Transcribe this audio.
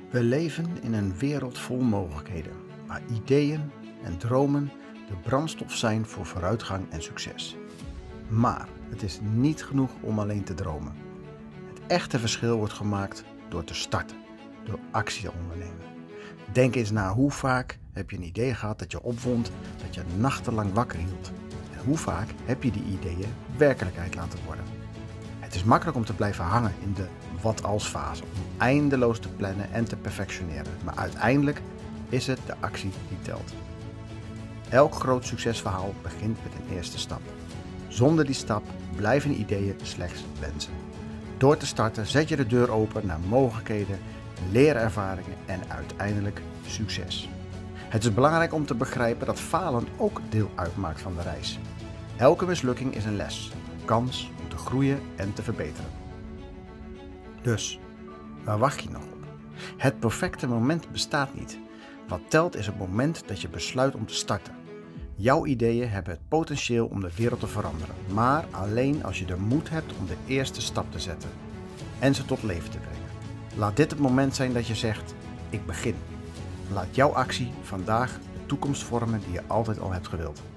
We leven in een wereld vol mogelijkheden, waar ideeën en dromen de brandstof zijn voor vooruitgang en succes. Maar het is niet genoeg om alleen te dromen. Het echte verschil wordt gemaakt door te starten, door actie te ondernemen. Denk eens na, hoe vaak heb je een idee gehad dat je opwond, dat je nachtenlang wakker hield? En hoe vaak heb je die ideeën werkelijkheid laten worden? Het is makkelijk om te blijven hangen in de wat-als fase, om eindeloos te plannen en te perfectioneren. Maar uiteindelijk is het de actie die telt. Elk groot succesverhaal begint met een eerste stap. Zonder die stap blijven ideeën slechts wensen. Door te starten zet je de deur open naar mogelijkheden, leerervaringen en uiteindelijk succes. Het is belangrijk om te begrijpen dat falen ook deel uitmaakt van de reis. Elke mislukking is een les, een kans om te groeien en te verbeteren. Dus, waar wacht je nog op? Het perfecte moment bestaat niet. Wat telt is het moment dat je besluit om te starten. Jouw ideeën hebben het potentieel om de wereld te veranderen, maar alleen als je de moed hebt om de eerste stap te zetten en ze tot leven te brengen. Laat dit het moment zijn dat je zegt, ik begin. Laat jouw actie vandaag de toekomst vormen die je altijd al hebt gewild.